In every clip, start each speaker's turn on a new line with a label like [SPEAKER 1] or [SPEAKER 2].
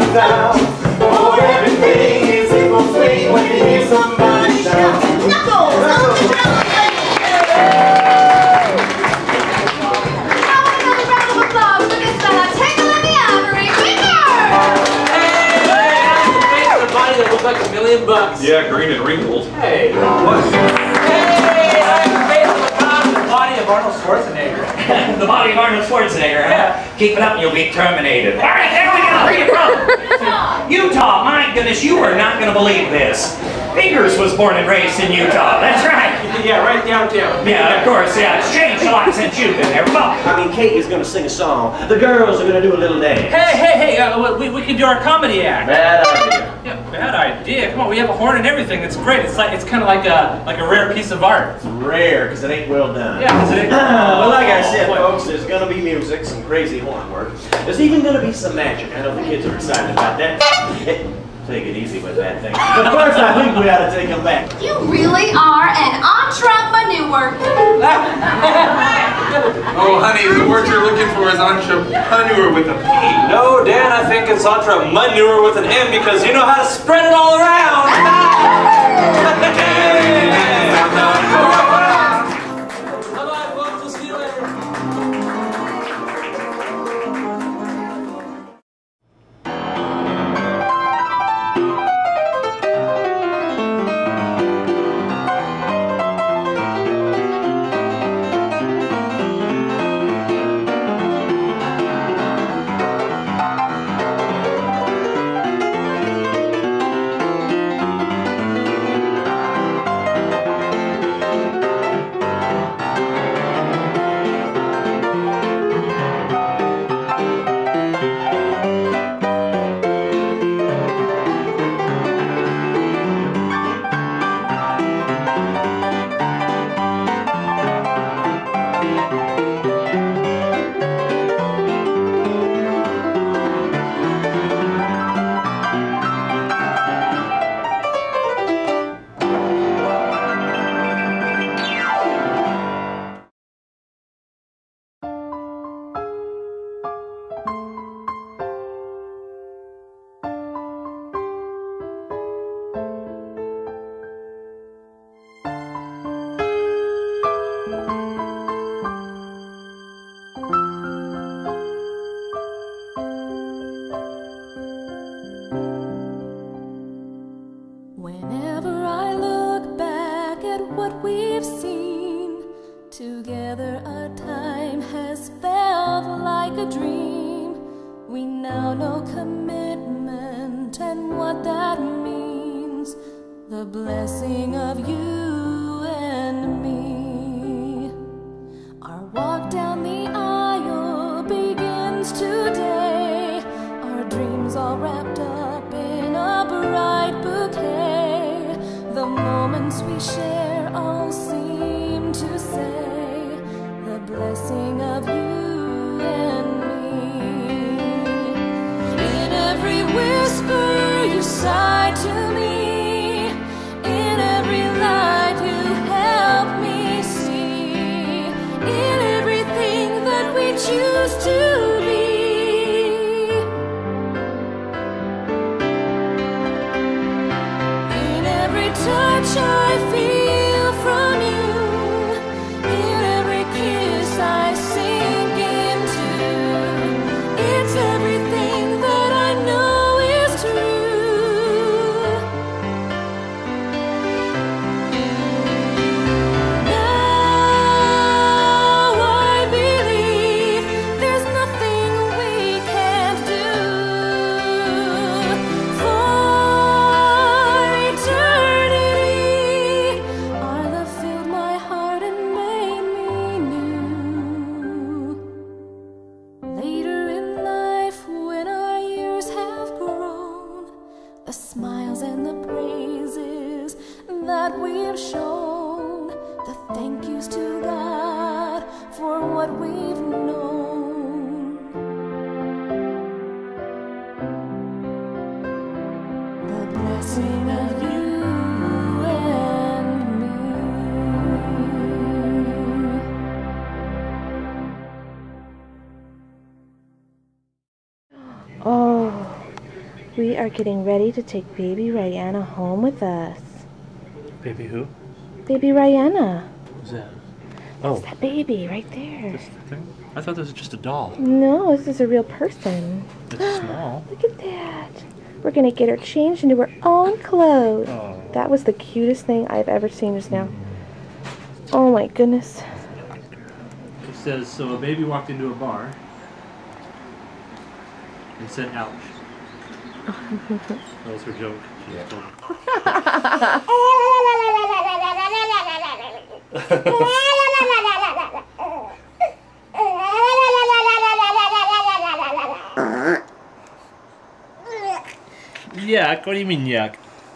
[SPEAKER 1] out. Oh, everything is equal sweet when you hear somebody shout.
[SPEAKER 2] Knuckles!
[SPEAKER 3] Like $1,000,000.
[SPEAKER 4] Yeah, green and wrinkled.
[SPEAKER 3] Hey.
[SPEAKER 4] What?
[SPEAKER 3] Hey, I'm the body of Arnold Schwarzenegger.
[SPEAKER 5] The body of Arnold Schwarzenegger, huh?
[SPEAKER 3] Yeah.
[SPEAKER 5] Keep it up and you'll be terminated. All right, there we go. Where are you from? Utah. My goodness, you are not going to believe this. Fingers was born and raised in Utah. That's right.
[SPEAKER 3] Yeah, right downtown.
[SPEAKER 5] Yeah, of course, yeah. It's changed a lot since you've been there. Well,
[SPEAKER 1] I mean, Kate is going to sing a song. The girls are going to do a little dance.
[SPEAKER 3] Hey, we can do our comedy act.
[SPEAKER 1] Bad idea.
[SPEAKER 3] Yeah, bad idea. Come on, we have a horn and everything. It's great. It's kind of like a rare piece of art.
[SPEAKER 1] It's rare because it ain't well done.
[SPEAKER 3] Yeah, because it ain't.
[SPEAKER 1] Well, like I said, folks, there's going to be music, some crazy horn work. There's even going to be some magic. I know the kids are excited about that. Take it easy with that thing. But first, I think we ought to take them back.
[SPEAKER 2] You really are an entrepreneur.
[SPEAKER 4] Oh, honey, the word you're looking for is entrepreneur with a P.
[SPEAKER 6] No, Dan, I think it's entrepreneur with an M because you know how to spread it all around. Bye-bye, folks. We'll see you later.
[SPEAKER 7] Whenever I look back at what we've seen together, our time has felt like a dream. We now know commitment and what that means. The blessing of you and me. Our walk down the aisle begins today. Our dreams all wrapped up in a bright bouquet. The moments we share all seem to say the blessing of you and me. In every whisper you sigh to me, in every light you help me see, in everything that we choose to be. In every touch I feel from you, in every kiss I sink into. It's everything that I know is true. Now I believe there's nothing we can't do. For eternity, our love filled my heart and made me new. Later in life, when our years have grown, the smiles and the praises that we've shown, the thank yous to God for what we've known. The blessing of you and me.
[SPEAKER 8] Oh, We are getting ready to take baby Rihanna home with us.
[SPEAKER 3] Baby who?
[SPEAKER 8] Baby Rihanna.
[SPEAKER 3] Who's that? Oh.
[SPEAKER 8] It's that baby right there.
[SPEAKER 3] This thing? I thought this was just a doll.
[SPEAKER 8] No, this is a real person.
[SPEAKER 3] It's small.
[SPEAKER 8] Look at that. We're going to get her changed into her own clothes.
[SPEAKER 3] Oh.
[SPEAKER 8] That was the cutest thing I've ever seen just now. Oh my goodness.
[SPEAKER 3] It says, so a baby walked into a bar and said, ouch. That was her joke. Yuck, what do you mean yuck?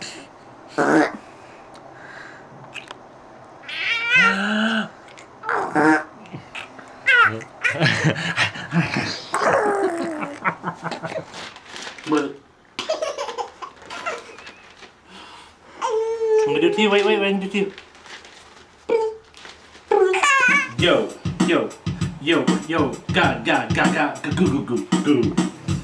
[SPEAKER 3] I'm gonna do it to you, wait, I'm gonna do it to you. Yo, God, goo.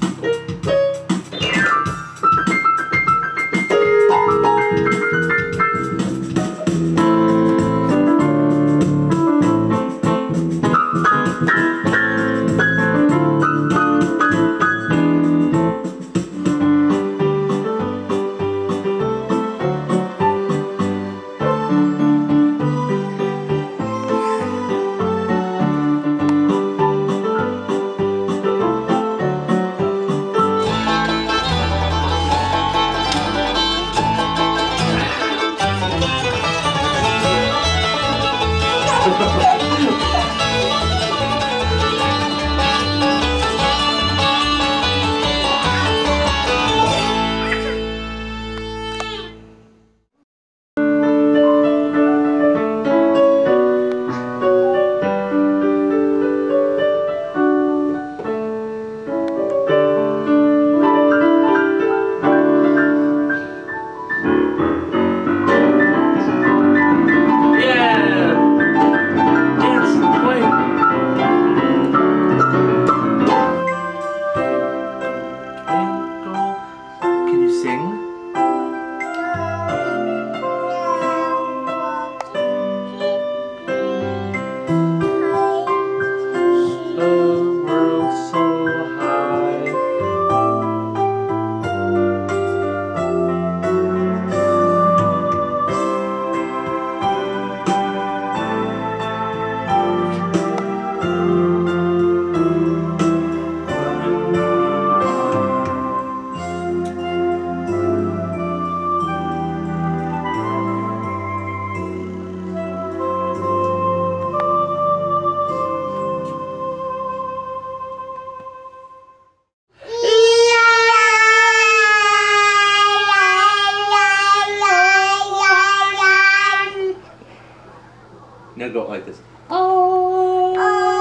[SPEAKER 3] Now go like this. Oh.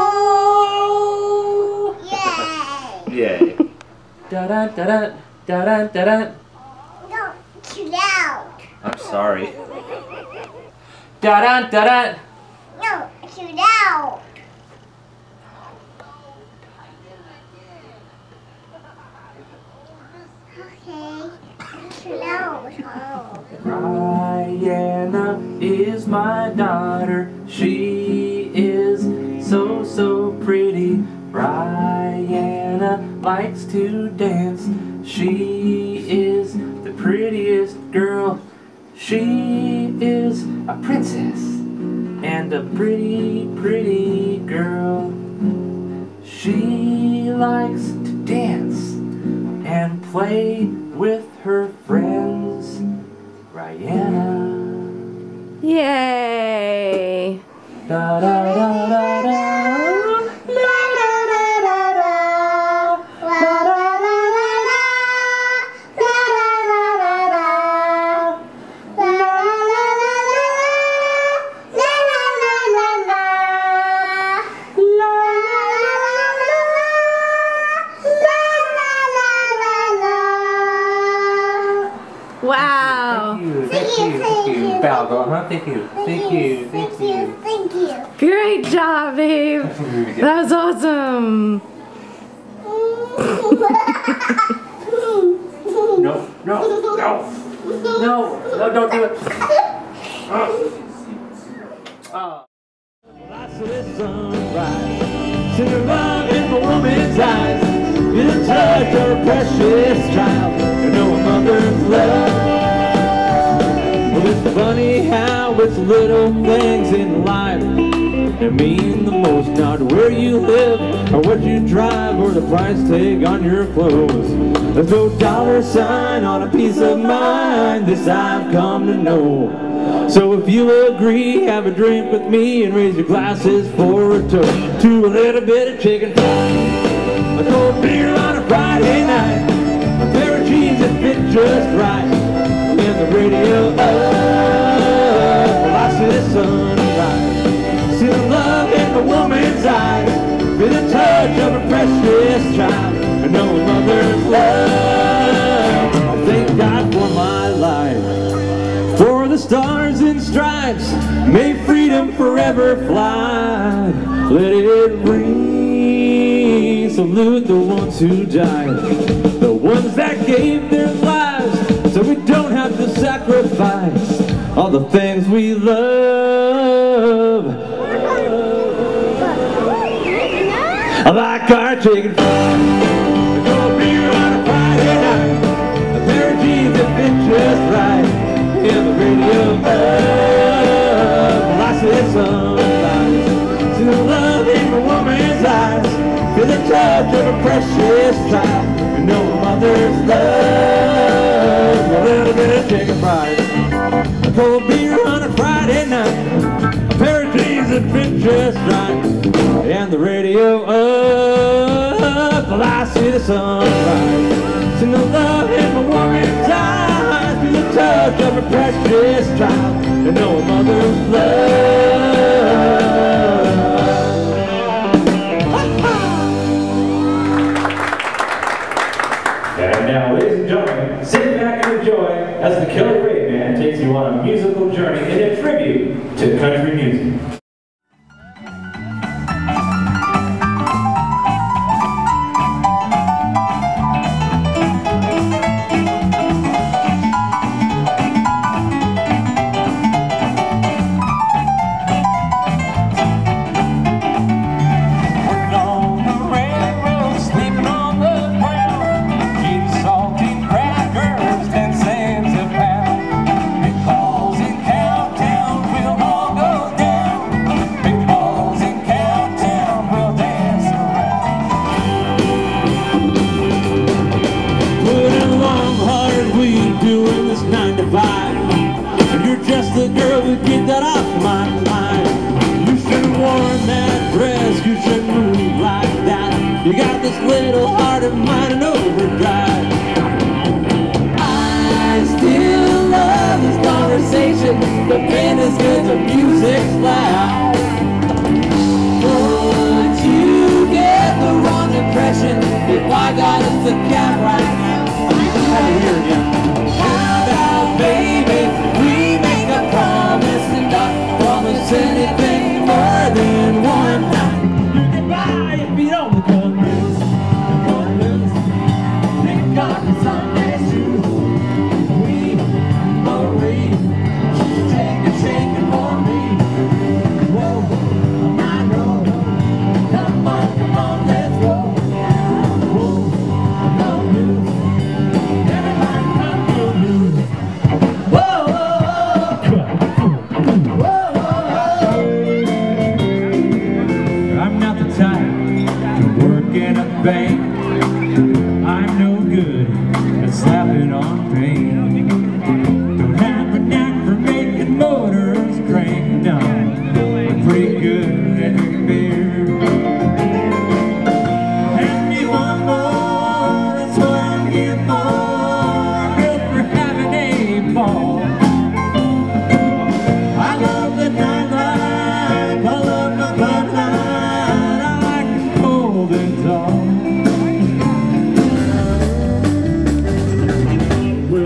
[SPEAKER 3] Yay. Da da da da da da da da.
[SPEAKER 9] No, too loud.
[SPEAKER 3] I'm sorry. Da da da da.
[SPEAKER 9] No, too loud. Okay, too loud.
[SPEAKER 3] Rihanna is my daughter. She is so, so pretty. Rihanna likes to dance. She is the prettiest girl. She is a princess and a pretty, pretty girl. She likes to dance and play with her friends. Rihanna.
[SPEAKER 8] Yay!
[SPEAKER 3] Da da da da da. La da da da da. La da da da da. La da da da da. La la la la. La la la la la. La la la la.
[SPEAKER 8] Wow!
[SPEAKER 3] Thank you. Bow, huh? Thank you.
[SPEAKER 8] Great job, babe! That was awesome!
[SPEAKER 10] No, don't do it.
[SPEAKER 11] I saw the sunrise, see the love in my woman's eyes, in the touch of a precious child, you know a mother's love. Well, it's funny how it's little things in life that mean the most, not where you live, or what you drive, or the price tag on your clothes. There's no dollar sign on a piece of mind, this I've come to know. So if you agree, have a drink with me and raise your glasses for a toast to a little bit of chicken fried, a cold beer on a Friday night, a pair of jeans that fit just right, and the radio up. Well, I see the sunrise, see the love in the woman's eyes, with a touch of a precious child, and know a mother's love. I thank God for my life, for the stars and stripes, may freedom forever fly. Let it ring, salute the ones who died, the ones that gave their lives, so we don't have to sacrifice all the things we love. I like our chicken fried, a cold beer on a Friday night, a pair of jeans that fit just right, and the radio up. Well, I see the sunrise, see the love in a woman's eyes, feel the touch of a precious child, you know a mother's love. A little bit of chicken fried, a cold beer on a Friday night, a pair of jeans that fit just right, and the radio up. Well, I see the sunrise, see the love in a woman's eyes, feel the touch of a precious child, and know a mother's love.
[SPEAKER 12] And now, ladies and gentlemen, sit back and enjoy as the Killer Great Man takes you on a musical journey in a tribute to country music.
[SPEAKER 11] You got this little heart of mine in overdrive. I still love this conversation. The pen is good, the music's loud. But you get the wrong impression if I got us a cab right now. How about, baby, we make a promise and not promise anything more than one night. You can buy if you don't come. I'm no good at slapping on pain. Don't have a knack for making motors crank. No, I'm pretty good at drinking beer. Hand me one more, that's what I'm here for. Good for having a ball. I love the nightlife, I love the Bud Light, I like the cold and tall.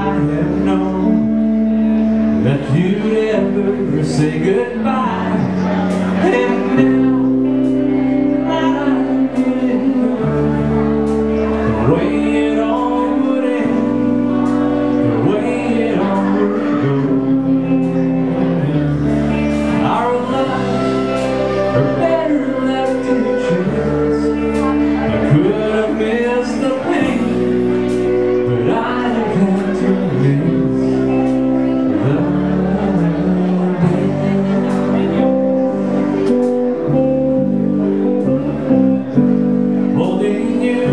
[SPEAKER 11] have known that you'd ever say goodbye. And now I'm getting the way it all would end, the way it all would go. Our lives are better left to chance. I could have missed the pain, but I have had to miss the holding you.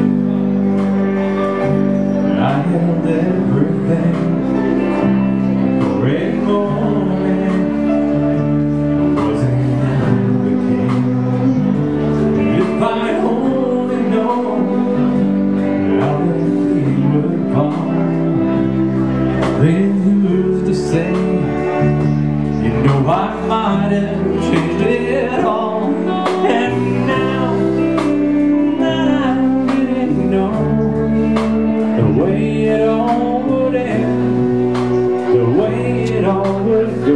[SPEAKER 11] I held everything for a moment. Wasn't the king. If I only known how we would fall, then who's to say? You know I might have changed it all. And now that I really know the way it all would end, the way it all would go,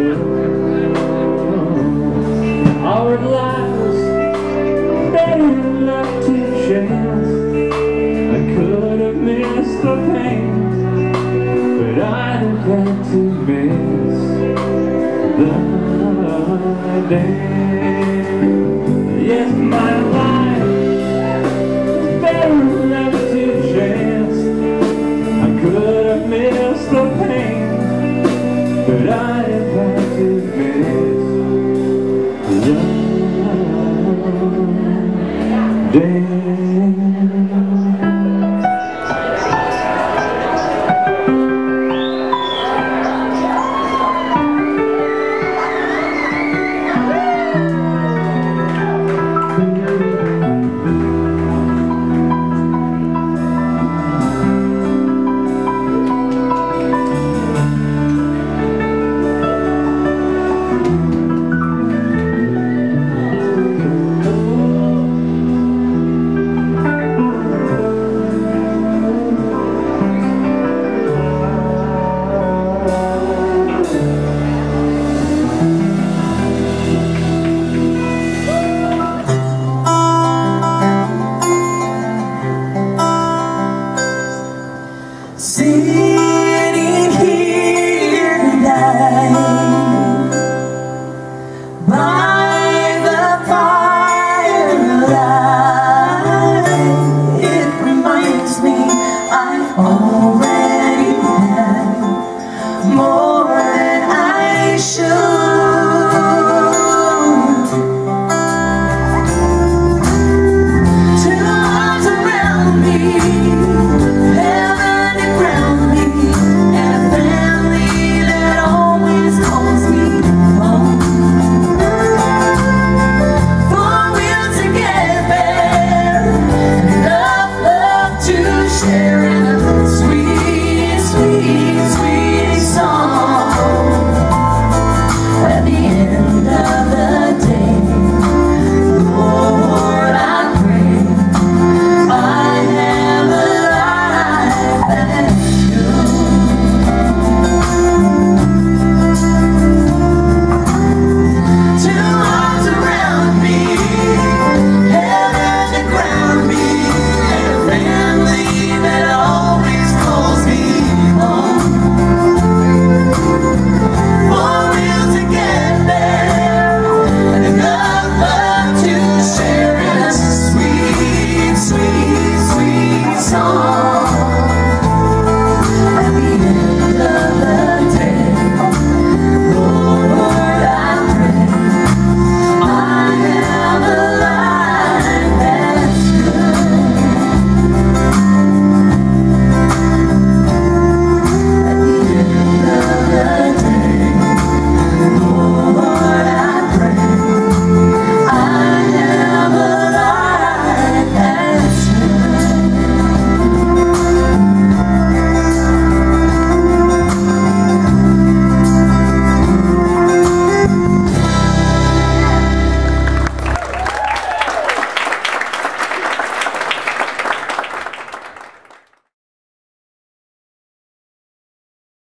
[SPEAKER 11] our lives better left to chance. I could have missed the pain, but I'd have had to miss the day. Yes, my life better left to chance. I could have missed the pain, but I'd have had to miss the day.